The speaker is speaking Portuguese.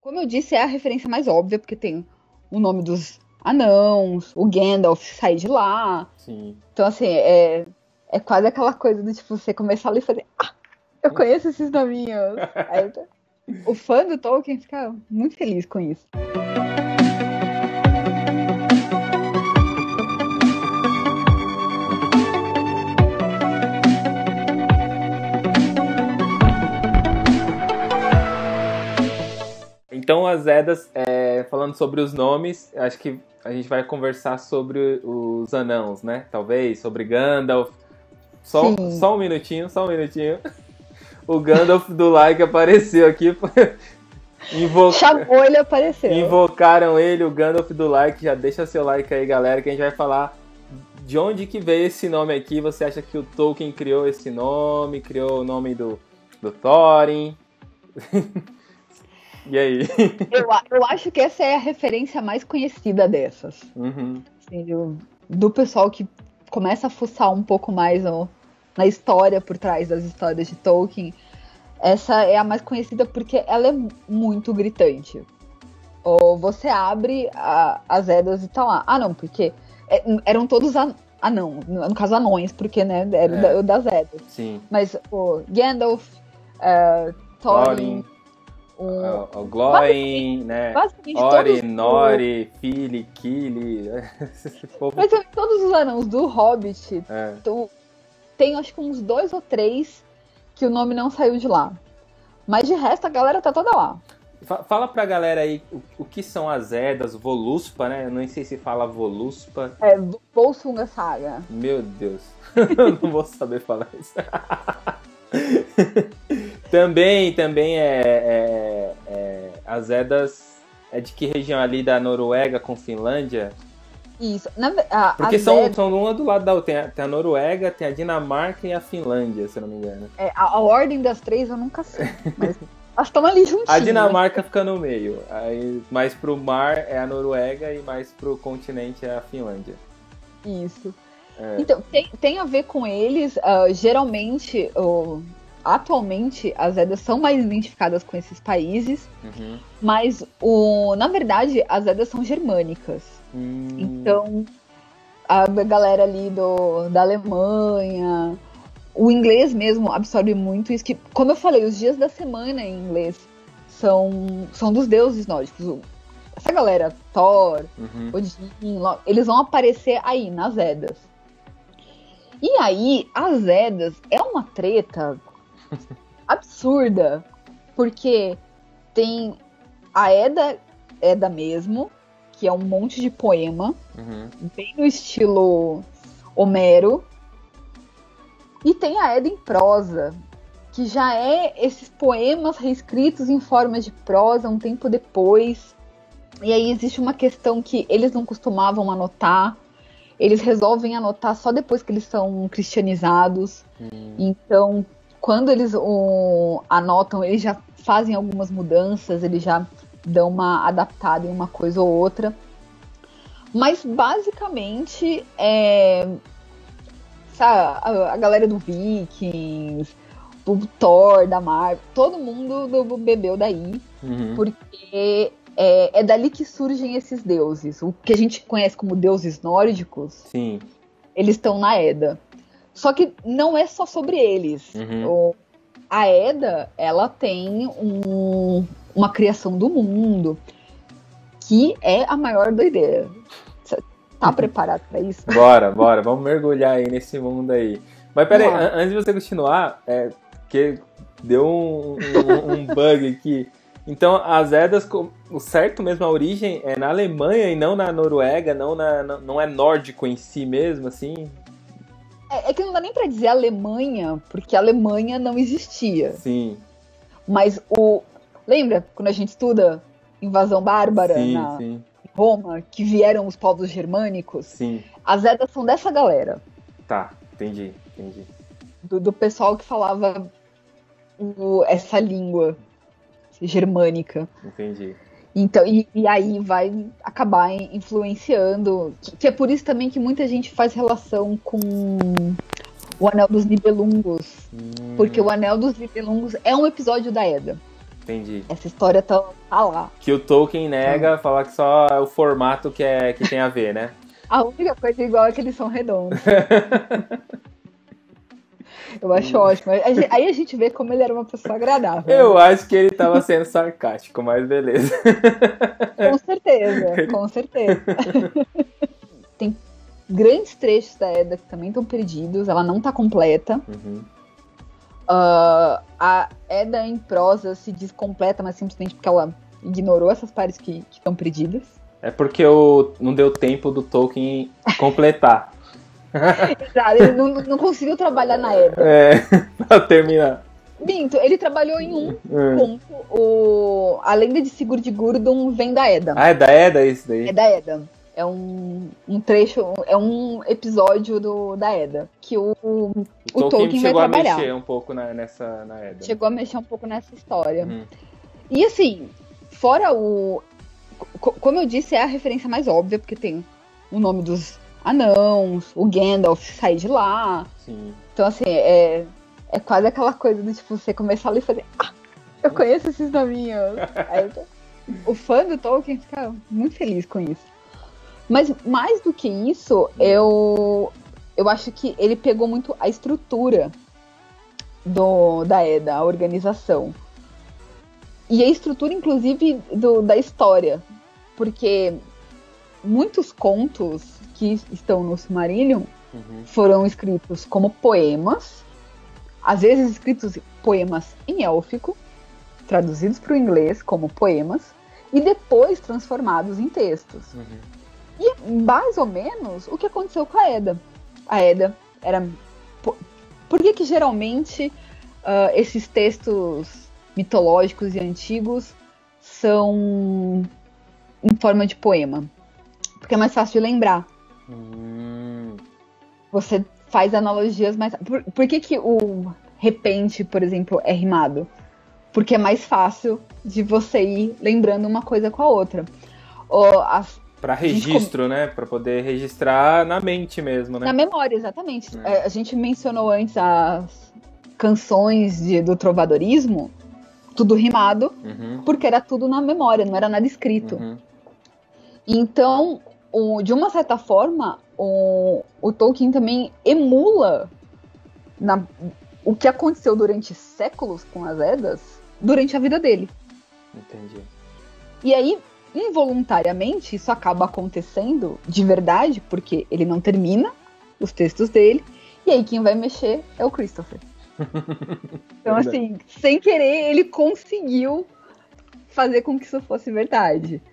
Como eu disse, é a referência mais óbvia, porque tem o nome dos anãos, o Gandalf sai de lá. Sim. Então, assim, é quase aquela coisa do tipo, você começar ali e fazer, eu conheço esses nominhos. Aí, o fã do Tolkien fica muito feliz com isso. Então, as Edas, falando sobre os nomes, acho que a gente vai conversar sobre os anãos, né? Talvez, sobre Gandalf. Sim. Só um minutinho, só um minutinho. O Gandalf do like apareceu aqui. Chamou, ele apareceu. Invocaram ele, o Gandalf do like. Já deixa seu like aí, galera, que a gente vai falar de onde que veio esse nome aqui. Você acha que o Tolkien criou esse nome? Criou o nome do Thorin? E aí? Eu acho que essa é a referência mais conhecida dessas. Uhum. Assim, do pessoal que começa a fuçar um pouco mais na história por trás das histórias de Tolkien. Essa é a mais conhecida porque ela é muito gritante. Ou você abre as Edas e tá lá. Ah, não, porque eram todos anão, no caso anões, porque né, era das Edas. Sim. Mas o Gandalf, Thorin, o Glóin, né? Ori, Nori, Fili, Kili. Mas todos os anãos do Hobbit, tem acho que uns 2 ou 3 que o nome não saiu de lá. Mas de resto a galera tá toda lá. Fala pra galera aí o que são as Edas, Voluspa, né? Eu não sei se fala Voluspa. Volsunga Saga. Meu Deus. Eu não vou saber falar isso. Também as Edas é de que região ali da Noruega com Finlândia? Isso. Porque são uma do lado da outra. Tem a Noruega, tem a Dinamarca e a Finlândia, se eu não me engano. A ordem das 3 eu nunca sei. Mas elas estão ali juntinhas. A Dinamarca fica no meio. Aí, mais pro mar é a Noruega e mais pro continente é a Finlândia. Isso. Então, tem a ver com eles. Geralmente, atualmente, as Edas são mais identificadas com esses países. Uhum. Mas, na verdade, as Edas são germânicas. Então, a galera ali da Alemanha, o inglês mesmo absorve muito isso. Que, como eu falei, os dias da semana em inglês são dos deuses nórdicos. Essa galera, Thor, Odin, eles vão aparecer aí, nas Edas. E aí, as Edas é uma treta absurda, porque tem a Eda mesmo, que é um monte de poema, bem no estilo Homero, e tem a Eda em prosa, que já é esses poemas reescritos em formas de prosa um tempo depois, e aí existe uma questão que eles não costumavam anotar, eles resolvem anotar só depois que eles são cristianizados, então quando eles anotam, eles já fazem algumas mudanças, eles já dão uma adaptada em uma coisa ou outra. Mas, basicamente, sabe, a galera do Vikings, o Thor, da Marvel, todo mundo bebeu daí, porque é dali que surgem esses deuses. O que a gente conhece como deuses nórdicos, sim, eles estão na Eda. Só que não é só sobre eles. A Eda, ela tem uma criação do mundo que é a maior doideira. Você tá preparado pra isso? Bora, vamos mergulhar aí nesse mundo aí. Mas peraí, antes de você continuar, porque deu um bug aqui. Então, as Edas, o certo mesmo, a origem é na Alemanha e não na Noruega, não é nórdico em si mesmo, assim? É que não dá nem pra dizer Alemanha, porque a Alemanha não existia. Sim. Mas lembra quando a gente estuda invasão bárbara em Roma, que vieram os povos germânicos? Sim. As Edas são dessa galera. Tá, entendi. Do pessoal que falava essa língua germânica. Entendi. Então, e aí vai acabar influenciando, que é por isso também que muita gente faz relação com o Anel dos Nibelungos, porque o Anel dos Nibelungos é um episódio da Edda. Entendi. Essa história tá lá. Que o Tolkien nega, falar que só é o formato que tem a ver, né? A única coisa igual é que eles são redondos. Eu acho ótimo. Aí a gente vê como ele era uma pessoa agradável. Eu acho que ele tava sendo sarcástico, mas beleza. Com certeza. Tem grandes trechos da Edda que também estão perdidos. Ela não tá completa. Uhum. A Edda em prosa se diz completa, mas simplesmente porque ela ignorou essas partes que estão perdidas. É porque não deu tempo do Tolkien completar. Exato, ele não conseguiu trabalhar na Edda. Pra terminar. Minto, ele trabalhou em um ponto. A lenda de Sigurd Gurdon vem da Edda. Ah, é da Edda isso daí? É da Edda. É um trecho, é um episódio da Edda que o Tolkien vai trabalhar. Chegou a mexer um pouco na Edda. Chegou a mexer um pouco nessa história. E assim, fora como eu disse, é a referência mais óbvia, porque tem o nome dos anãos, o Gandalf sai de lá. Sim. Então, assim, é quase aquela coisa do tipo, você começar ali e fazer, eu conheço esses nominhos. Aí, o fã do Tolkien fica muito feliz com isso. Mas mais do que isso, eu acho que ele pegou muito a estrutura da Edda, a organização. E a estrutura, inclusive, da história. Porque muitos contos que estão no Silmarillion foram escritos como poemas, às vezes escritos poemas em élfico, traduzidos para o inglês como poemas, e depois transformados em textos. E mais ou menos o que aconteceu com a Edda. A Edda era... Por que geralmente esses textos mitológicos e antigos são em forma de poema? Porque é mais fácil de lembrar. Você faz analogias mais... Por que o repente, por exemplo, é rimado? Porque é mais fácil de você ir lembrando uma coisa com a outra. Para registro, né? Para poder registrar na mente mesmo, né? Na memória, exatamente. A gente mencionou antes as canções do trovadorismo, tudo rimado, porque era tudo na memória, não era nada escrito. Então, de uma certa forma, o Tolkien também emula o que aconteceu durante séculos com as Eddas durante a vida dele. Entendi. E aí, involuntariamente, isso acaba acontecendo de verdade, porque ele não termina os textos dele, e aí quem vai mexer é o Christopher. Então, assim, sem querer, ele conseguiu fazer com que isso fosse verdade.